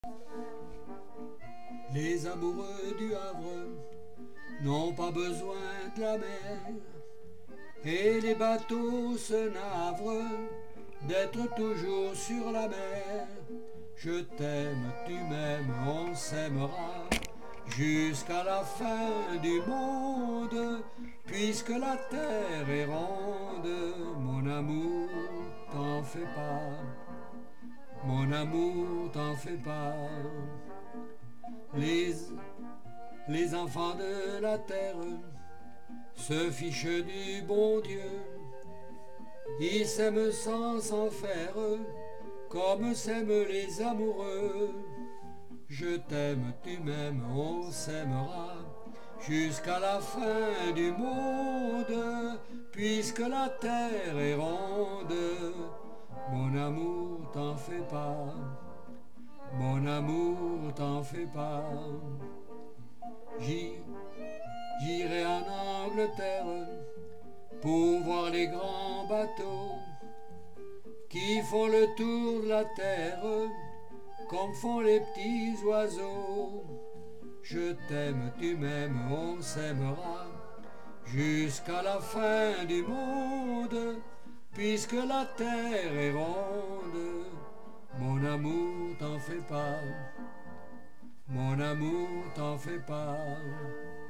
Les amoureux du Havre n'ont pas besoin de la mer, et les bateaux se navrent d'être toujours sur la mer. Je t'aime, tu m'aimes, on s'aimera jusqu'à la fin du monde, puisque la terre est ronde. Mon amour, t'en fais pas, mon amour, t'en fais pas. Les enfants de la terre se fichent du bon Dieu. Ils s'aiment sans s'en faire, comme s'aiment les amoureux. Je t'aime, tu m'aimes, on s'aimera jusqu'à la fin du monde, puisque la terre est ronde. Mon amour, t'en fais pas, mon amour, t'en fais pas. J'irai en Angleterre pour voir les grands bateaux qui font le tour de la terre comme font les petits oiseaux. Je t'aime, tu m'aimes, on s'aimera jusqu'à la fin du monde, puisque la terre est ronde. Mon amour, t'en fais pas, mon amour, t'en fais pas.